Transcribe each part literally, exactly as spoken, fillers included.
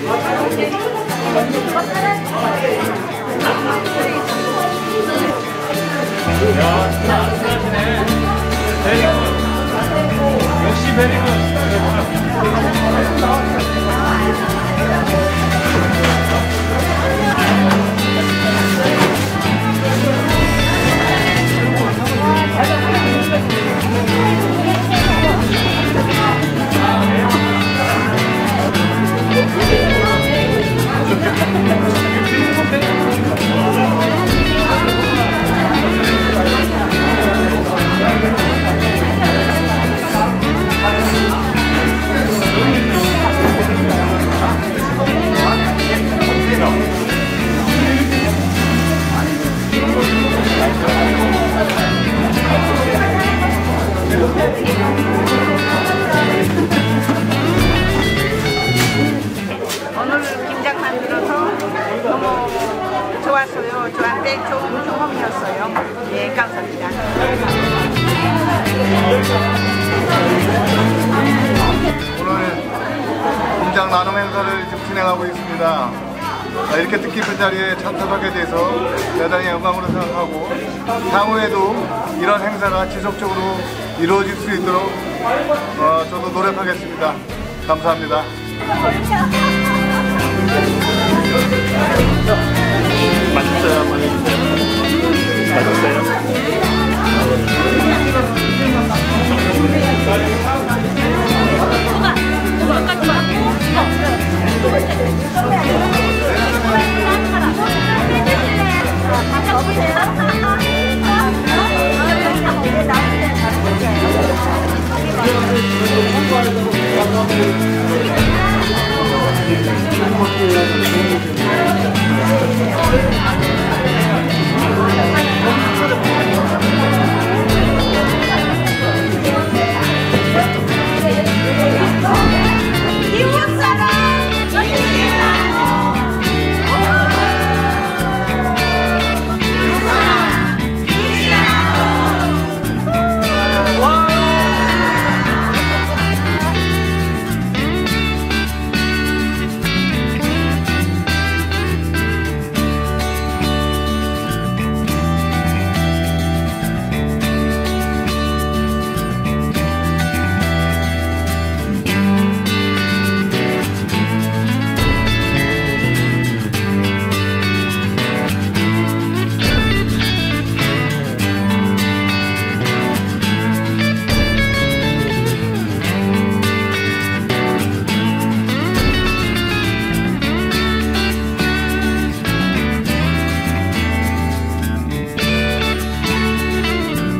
잘하시네. 베리굿. 역시 베리굿. 오늘 김장 만들어서 너무 좋았어요. 저한테 좋은 경험이었어요. 예, 감사합니다. 오늘 김장 나눔 행사를 지금 진행하고 있습니다. 이렇게 뜻깊은 자리에 참석하게 돼서 대단히 영광으로 생각하고 향후에도 이런 행사가 지속적으로 이루어질 수 있도록 어, 저도 노력하겠습니다. 감사합니다. 맛있어요. 맛있어요.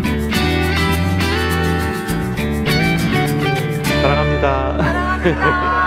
사랑합니다.